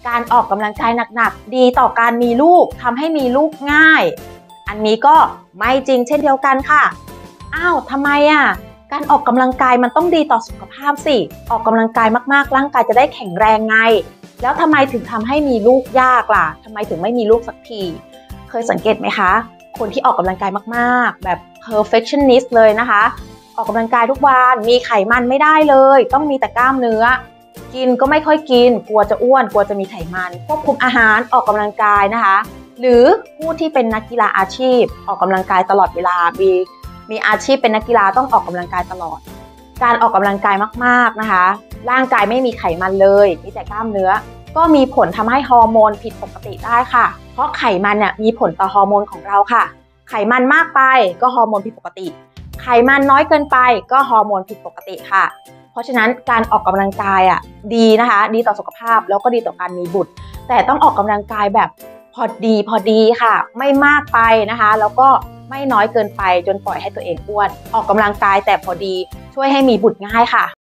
การออกกำลังกายหนักๆดีต่อการมีลูกทำให้มีลูกง่ายอันนี้ก็ไม่จริงเช่นเดียวกันค่ะอ้าวทำไมการออกกำลังกายมันต้องดีต่อสุขภาพสิออกกำลังกายมากๆร่างกายจะได้แข็งแรงไงแล้วทำไมถึงทำให้มีลูกยากล่ะทำไมถึงไม่มีลูกสักทีเคยสังเกตไหมคะคนที่ออกกำลังกายมากๆแบบ perfectionist เลยนะคะออกกำลังกายทุกวันมีไขมันไม่ได้เลยต้องมีแต่กล้ามเนื้อกินก็ไม่ค่อยกินกลัวจะอ้วนกลัวจะมีไขมันควบคุมอาหารออกกำลังกายนะคะหรือผู้ที่เป็นนักกีฬาอาชีพออกกำลังกายตลอดเวลามีอาชีพเป็นนักกีฬาต้องออกกำลังกายตลอดการออกกำลังกายมากๆนะคะร่างกายไม่มีไขมันเลยมีแต่กล้ามเนื้อก็มีผลทำให้ฮอร์โมนผิดปกติได้ค่ะเพราะไขมันเนี่ยมีผลต่อฮอร์โมนของเราค่ะไขมันมากไปก็ฮอร์โมนผิดปกติไขมันน้อยเกินไปก็ฮอร์โมนผิดปกติค่ะเพราะฉะนั้นการออกกำลังกายดีนะคะดีต่อสุขภาพแล้วก็ดีต่อการมีบุตรแต่ต้องออกกำลังกายแบบพอดีค่ะไม่มากไปนะคะแล้วก็ไม่น้อยเกินไปจนปล่อยให้ตัวเองอ้วนออกกำลังกายแต่พอดีช่วยให้มีบุตรง่ายค่ะ